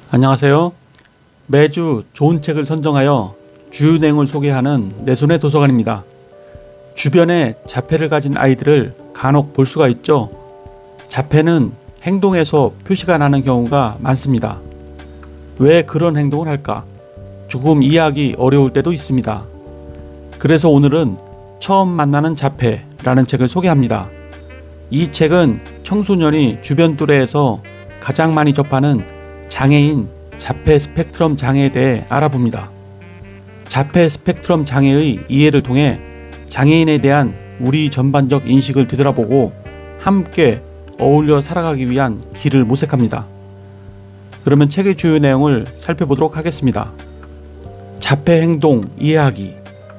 안녕하세요. 매주 좋은 책을 선정하여 주요 내용을 소개하는 내 손의 도서관입니다. 주변에 자폐를 가진 아이들을 간혹 볼 수가 있죠. 자폐는 행동에서 표시가 나는 경우가 많습니다. 왜 그런 행동을 할까? 조금 이해하기 어려울 때도 있습니다. 그래서 오늘은 처음 만나는 자폐라는 책을 소개합니다. 이 책은 청소년이 주변 또래에서 가장 많이 접하는 장애인 자폐 스펙트럼 장애에 대해 알아봅니다. 자폐 스펙트럼 장애의 이해를 통해 장애인에 대한 우리 전반적 인식을 되돌아보고 함께 어울려 살아가기 위한 길을 모색합니다. 그러면 책의 주요 내용을 살펴보도록 하겠습니다. 자폐 행동 이해하기.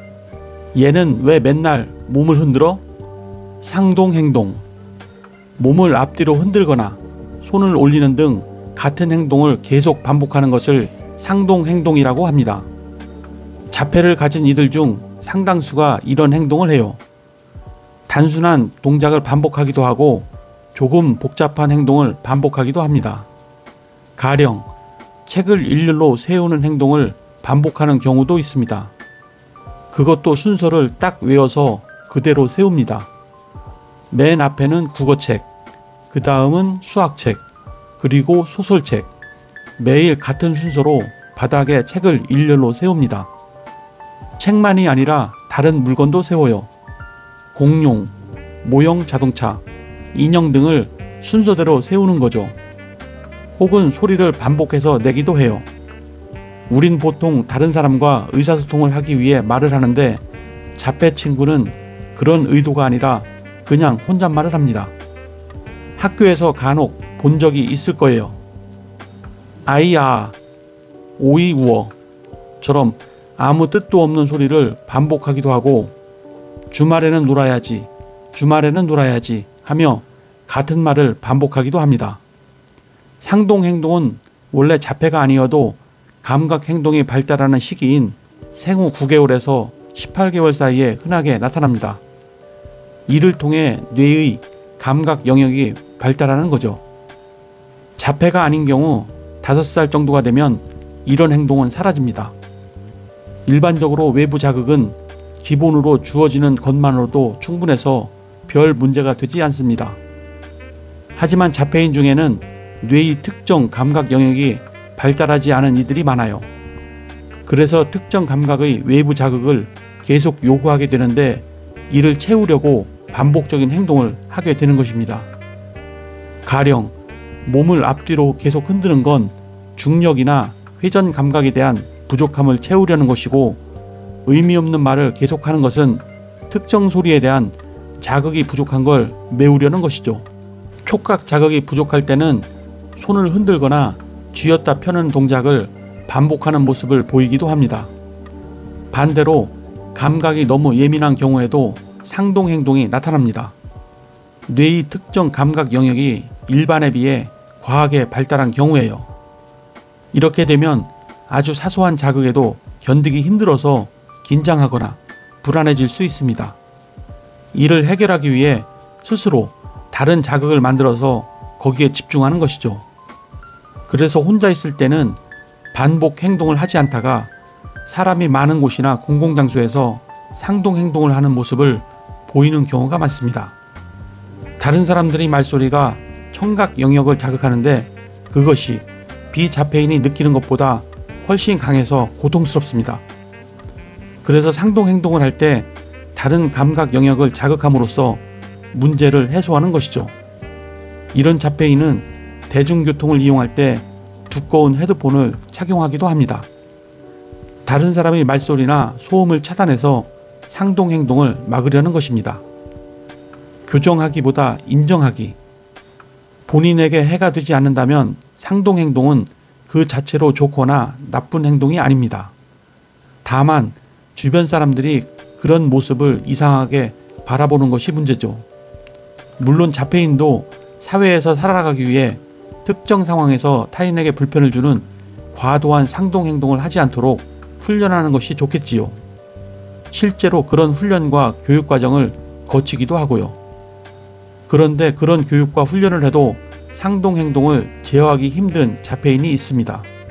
얘는 왜 맨날 몸을 흔들어? 상동 행동. 몸을 앞뒤로 흔들거나 손을 올리는 등 같은 행동을 계속 반복하는 것을 상동 행동이라고 합니다. 자폐를 가진 이들 중 상당수가 이런 행동을 해요. 단순한 동작을 반복하기도 하고 조금 복잡한 행동을 반복하기도 합니다. 가령 책을 일렬로 세우는 행동을 반복하는 경우도 있습니다. 그것도 순서를 딱 외워서 그대로 세웁니다. 맨 앞에는 국어책, 그 다음은 수학책, 그리고 소설책, 매일 같은 순서로 바닥에 책을 일렬로 세웁니다. 책만이 아니라 다른 물건도 세워요. 공룡, 모형 자동차, 인형 등을 순서대로 세우는 거죠. 혹은 소리를 반복해서 내기도 해요. 우린 보통 다른 사람과 의사소통을 하기 위해 말을 하는데 자폐 친구는 그런 의도가 아니라 그냥 혼잣말을 합니다. 학교에서 간혹 본 적이 있을 거예요. 아이야, 오이 우어처럼 아무 뜻도 없는 소리를 반복하기도 하고 주말에는 놀아야지, 주말에는 놀아야지 하며 같은 말을 반복하기도 합니다. 상동 행동은 원래 자폐가 아니어도 감각 행동이 발달하는 시기인 생후 9개월에서 18개월 사이에 흔하게 나타납니다. 이를 통해 뇌의 감각 영역이 발달하는 거죠. 자폐가 아닌 경우 5살 정도가 되면 이런 행동은 사라집니다. 일반적으로 외부 자극은 기본으로 주어지는 것만으로도 충분해서 별 문제가 되지 않습니다. 하지만 자폐인 중에는 뇌의 특정 감각 영역이 발달하지 않은 이들이 많아요. 그래서 특정 감각의 외부 자극을 계속 요구하게 되는데 이를 채우려고 반복적인 행동을 하게 되는 것입니다. 가령 몸을 앞뒤로 계속 흔드는 건 중력이나 회전 감각에 대한 부족함을 채우려는 것이고, 의미 없는 말을 계속하는 것은 특정 소리에 대한 자극이 부족한 걸 메우려는 것이죠. 촉각 자극이 부족할 때는 손을 흔들거나 쥐었다 펴는 동작을 반복하는 모습을 보이기도 합니다. 반대로 감각이 너무 예민한 경우에도 상동 행동이 나타납니다. 뇌의 특정 감각 영역이 일반에 비해 과하게 발달한 경우예요. 이렇게 되면 아주 사소한 자극에도 견디기 힘들어서 긴장하거나 불안해질 수 있습니다. 이를 해결하기 위해 스스로 다른 자극을 만들어서 거기에 집중하는 것이죠. 그래서 혼자 있을 때는 반복 행동을 하지 않다가 사람이 많은 곳이나 공공장소에서 상동 행동을 하는 모습을 보이는 경우가 많습니다. 다른 사람들의 말소리가 청각 영역을 자극하는데 그것이 비자폐인이 느끼는 것보다 훨씬 강해서 고통스럽습니다. 그래서 상동 행동을 할 때 다른 감각 영역을 자극함으로써 문제를 해소하는 것이죠. 이런 자폐인은 대중교통을 이용할 때 두꺼운 헤드폰을 착용하기도 합니다. 다른 사람의 말소리나 소음을 차단해서 상동 행동을 막으려는 것입니다. 교정하기보다 인정하기. 본인에게 해가 되지 않는다면 상동 행동은 그 자체로 좋거나 나쁜 행동이 아닙니다. 다만 주변 사람들이 그런 모습을 이상하게 바라보는 것이 문제죠. 물론 자폐인도 사회에서 살아가기 위해 특정 상황에서 타인에게 불편을 주는 과도한 상동 행동을 하지 않도록 훈련하는 것이 좋겠지요. 실제로 그런 훈련과 교육 과정을 거치기도 하고요. 그런데 그런 교육과 훈련을 해도 상동 행동을 제어하기 힘든 자폐인이 있습니다.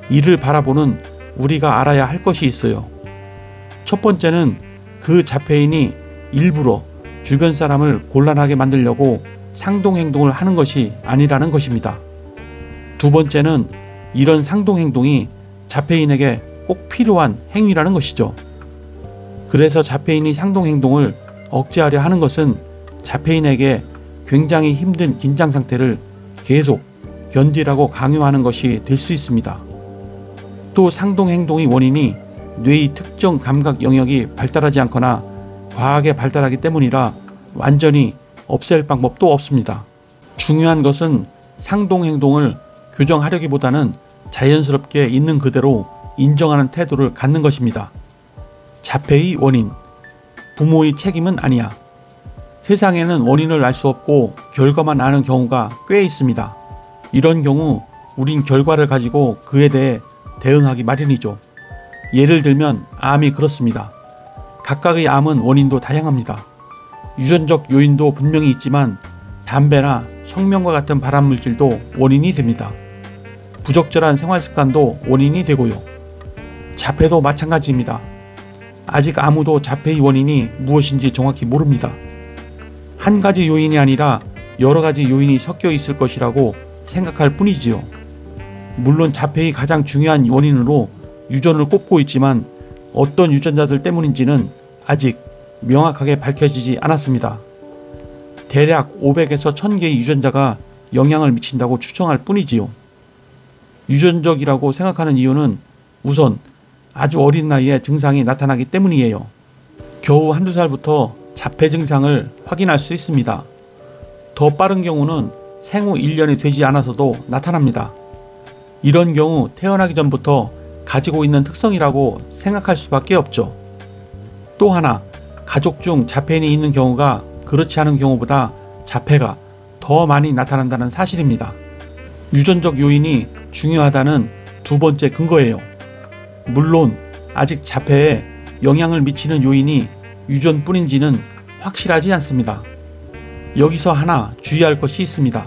이를 바라보는 우리가 알아야 할 것이 있어요. 첫 번째는 그 자폐인이 일부러 주변 사람을 곤란하게 만들려고 상동행동을 하는 것이 아니라는 것입니다. 두 번째는 이런 상동행동이 자폐인에게 꼭 필요한 행위라는 것이죠. 그래서 자폐인이 상동행동을 억제하려 하는 것은 자폐인에게 굉장히 힘든 긴장 상태를 계속 견디라고 강요하는 것이 될 수 있습니다. 또 상동행동의 원인이 뇌의 특정 감각 영역이 발달하지 않거나 과하게 발달하기 때문이라 완전히 없앨 방법도 없습니다. 중요한 것은 상동행동을 교정하려기보다는 자연스럽게 있는 그대로 인정하는 태도를 갖는 것입니다. 자폐의 원인, 부모의 책임은 아니야. 세상에는 원인을 알 수 없고 결과만 아는 경우가 꽤 있습니다. 이런 경우 우린 결과를 가지고 그에 대해 대응하기 마련이죠. 예를 들면 암이 그렇습니다. 각각의 암은 원인도 다양합니다. 유전적 요인도 분명히 있지만 담배나 성명과 같은 발암물질도 원인이 됩니다. 부적절한 생활습관도 원인이 되고요. 자폐도 마찬가지입니다. 아직 아무도 자폐의 원인이 무엇인지 정확히 모릅니다. 한 가지 요인이 아니라 여러 가지 요인이 섞여 있을 것이라고 생각할 뿐이지요. 물론 자폐의 가장 중요한 원인으로 유전을 꼽고 있지만 어떤 유전자들 때문인지는 아직 명확하게 밝혀지지 않았습니다. 대략 500에서 1000개의 유전자가 영향을 미친다고 추정할 뿐이지요. 유전적이라고 생각하는 이유는 우선 아주 어린 나이에 증상이 나타나기 때문이에요. 겨우 한두 살부터 자폐 증상을 확인할 수 있습니다. 더 빠른 경우는 생후 1년이 되지 않아서도 나타납니다. 이런 경우 태어나기 전부터 가지고 있는 특성이라고 생각할 수밖에 없죠. 또 하나, 가족 중 자폐인이 있는 경우가 그렇지 않은 경우보다 자폐가 더 많이 나타난다는 사실입니다. 유전적 요인이 중요하다는 두 번째 근거예요. 물론 아직 자폐에 영향을 미치는 요인이 유전뿐인지는 확실하지 않습니다. 여기서 하나 주의할 것이 있습니다.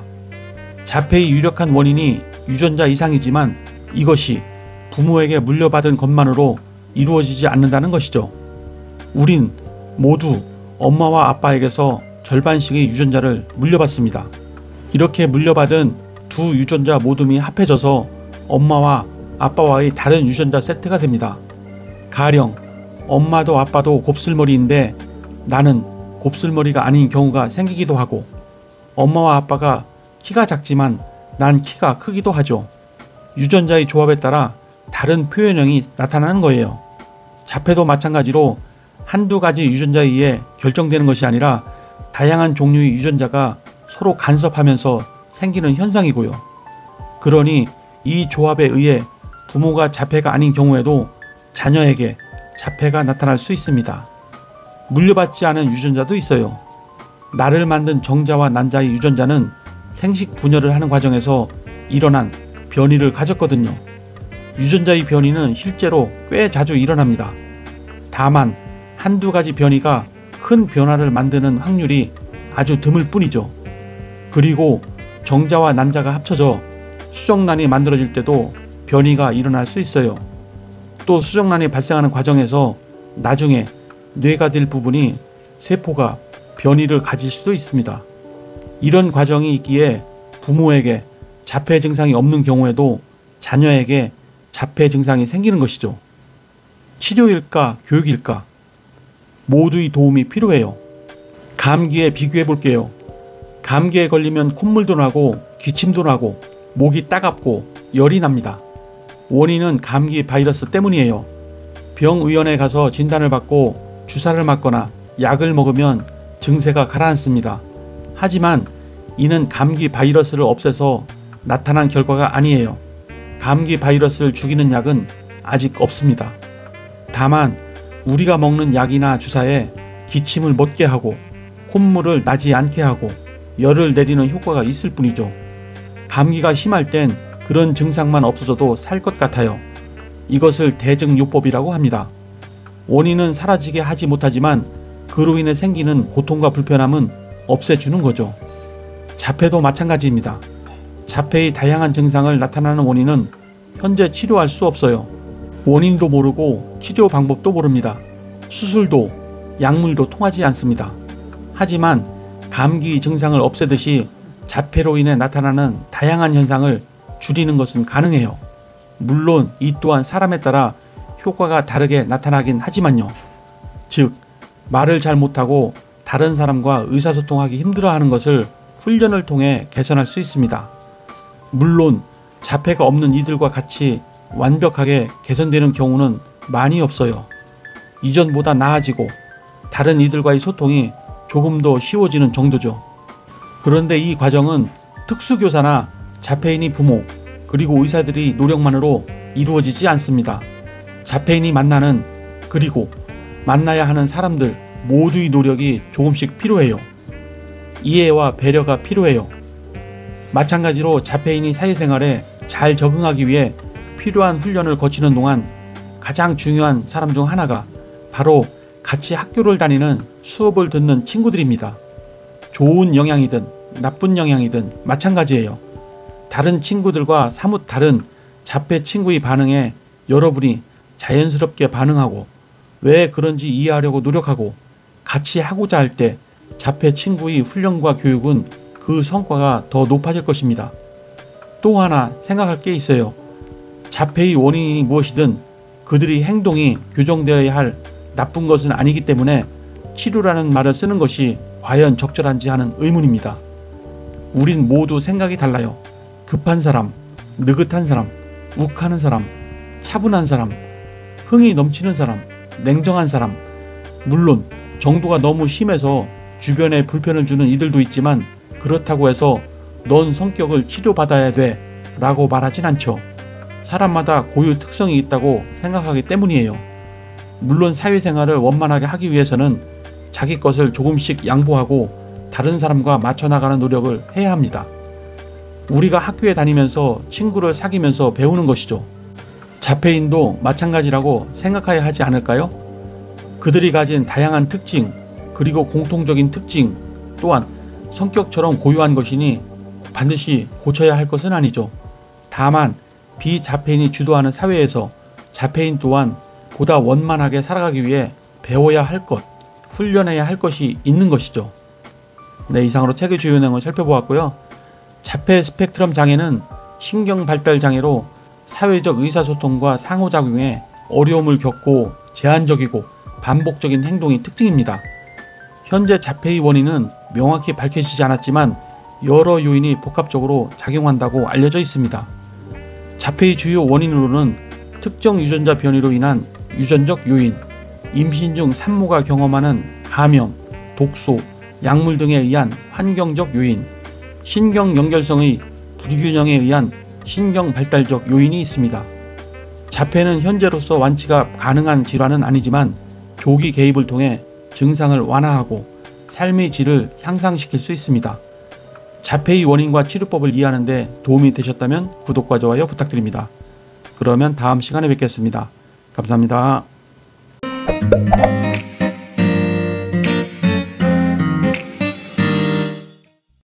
자폐의 유력한 원인이 유전자 이상이지만 이것이 부모에게 물려받은 것만으로 이루어지지 않는다는 것이죠. 우린 모두 엄마와 아빠에게서 절반씩의 유전자를 물려받습니다. 이렇게 물려받은 두 유전자 모둠이 합해져서 엄마와 아빠와의 다른 유전자 세트가 됩니다. 가령 엄마도 아빠도 곱슬머리인데 나는 곱슬머리가 아닌 경우가 생기기도 하고, 엄마와 아빠가 키가 작지만 난 키가 크기도 하죠. 유전자의 조합에 따라 다른 표현형이 나타나는 거예요. 자폐도 마찬가지로 한두 가지 유전자에 의해 결정되는 것이 아니라 다양한 종류의 유전자가 서로 간섭하면서 생기는 현상이고요. 그러니 이 조합에 의해 부모가 자폐가 아닌 경우에도 자녀에게 자폐가 나타날 수 있습니다. 물려받지 않은 유전자도 있어요. 나를 만든 정자와 난자의 유전자는 생식 분열을 하는 과정에서 일어난 변이를 가졌거든요. 유전자의 변이는 실제로 꽤 자주 일어납니다. 다만 한두 가지 변이가 큰 변화를 만드는 확률이 아주 드물 뿐이죠. 그리고 정자와 난자가 합쳐져 수정란이 만들어질 때도 변이가 일어날 수 있어요. 또 수정란이 발생하는 과정에서 나중에 뇌가 될 부분이 세포가 변이를 가질 수도 있습니다. 이런 과정이 있기에 부모에게 자폐 증상이 없는 경우에도 자녀에게 자폐 증상이 생기는 것이죠. 치료일까 교육일까? 모두의 도움이 필요해요. 감기에 비교해 볼게요. 감기에 걸리면 콧물도 나고 기침도 나고 목이 따갑고 열이 납니다. 원인은 감기 바이러스 때문이에요. 병의원에 가서 진단을 받고 주사를 맞거나 약을 먹으면 증세가 가라앉습니다. 하지만 이는 감기 바이러스를 없애서 나타난 결과가 아니에요. 감기 바이러스를 죽이는 약은 아직 없습니다. 다만 우리가 먹는 약이나 주사에 기침을 멎게 하고 콧물을 나지 않게 하고 열을 내리는 효과가 있을 뿐이죠. 감기가 심할 땐 그런 증상만 없어져도 살 것 같아요. 이것을 대증요법이라고 합니다. 원인은 사라지게 하지 못하지만 그로 인해 생기는 고통과 불편함은 없애주는 거죠. 자폐도 마찬가지입니다. 자폐의 다양한 증상을 나타나는 원인은 현재 치료할 수 없어요. 원인도 모르고 치료 방법도 모릅니다. 수술도 약물도 통하지 않습니다. 하지만 감기 증상을 없애듯이 자폐로 인해 나타나는 다양한 현상을 줄이는 것은 가능해요. 물론 이 또한 사람에 따라 효과가 다르게 나타나긴 하지만요. 즉 말을 잘 못하고 다른 사람과 의사소통하기 힘들어하는 것을 훈련을 통해 개선할 수 있습니다. 물론 자폐가 없는 이들과 같이 완벽하게 개선되는 경우는 많이 없어요. 이전보다 나아지고 다른 이들과의 소통이 조금 더 쉬워지는 정도죠. 그런데 이 과정은 특수교사나 자폐인이 부모 그리고 의사들이 노력만으로 이루어지지 않습니다. 자폐인이 만나는 그리고 만나야 하는 사람들 모두의 노력이 조금씩 필요해요. 이해와 배려가 필요해요. 마찬가지로 자폐인이 사회생활에 잘 적응하기 위해 필요한 훈련을 거치는 동안 가장 중요한 사람 중 하나가 바로 같이 학교를 다니는 수업을 듣는 친구들입니다. 좋은 영향이든 나쁜 영향이든 마찬가지예요. 다른 친구들과 사뭇 다른 자폐 친구의 반응에 여러분이 자연스럽게 반응하고 왜 그런지 이해하려고 노력하고 같이 하고자 할 때 자폐 친구의 훈련과 교육은 그 성과가 더 높아질 것입니다. 또 하나 생각할 게 있어요. 자폐의 원인이 무엇이든 그들의 행동이 교정되어야 할 나쁜 것은 아니기 때문에 치료라는 말을 쓰는 것이 과연 적절한지 하는 의문입니다. 우린 모두 생각이 달라요. 급한 사람, 느긋한 사람, 욱하는 사람, 차분한 사람, 흥이 넘치는 사람, 냉정한 사람. 물론 정도가 너무 심해서 주변에 불편을 주는 이들도 있지만 그렇다고 해서 넌 성격을 치료받아야 돼 라고 말하진 않죠. 사람마다 고유 특성이 있다고 생각하기 때문이에요. 물론 사회생활을 원만하게 하기 위해서는 자기 것을 조금씩 양보하고 다른 사람과 맞춰나가는 노력을 해야 합니다. 우리가 학교에 다니면서 친구를 사귀면서 배우는 것이죠. 자폐인도 마찬가지라고 생각해야 하지 않을까요? 그들이 가진 다양한 특징 그리고 공통적인 특징 또한 성격처럼 고유한 것이니 반드시 고쳐야 할 것은 아니죠. 다만 비자폐인이 주도하는 사회에서 자폐인 또한 보다 원만하게 살아가기 위해 배워야 할 것, 훈련해야 할 것이 있는 것이죠. 네, 이상으로 책의 주요 내용을 살펴보았고요. 자폐 스펙트럼 장애는 신경 발달 장애로 사회적 의사소통과 상호작용에 어려움을 겪고 제한적이고 반복적인 행동이 특징입니다. 현재 자폐의 원인은 명확히 밝혀지지 않았지만 여러 요인이 복합적으로 작용한다고 알려져 있습니다. 자폐의 주요 원인으로는 특정 유전자 변이로 인한 유전적 요인, 임신 중 산모가 경험하는 감염, 독소, 약물 등에 의한 환경적 요인, 신경 연결성의 불균형에 의한 신경 발달적 요인이 있습니다. 자폐는 현재로서 완치가 가능한 질환은 아니지만 조기 개입을 통해 증상을 완화하고 삶의 질을 향상시킬 수 있습니다. 자폐의 원인과 치료법을 이해하는 데 도움이 되셨다면 구독과 좋아요 부탁드립니다. 그러면 다음 시간에 뵙겠습니다. 감사합니다.